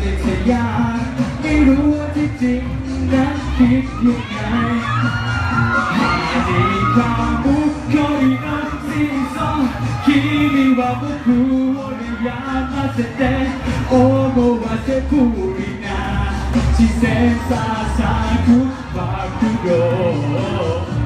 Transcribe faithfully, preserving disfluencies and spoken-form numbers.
จะทะยานไม่รู้ว่าที่จริงนั้นคิดยังไงในความมุขこりの真相君は僕を悩ませて思わせぶりな自然さ咲く爆動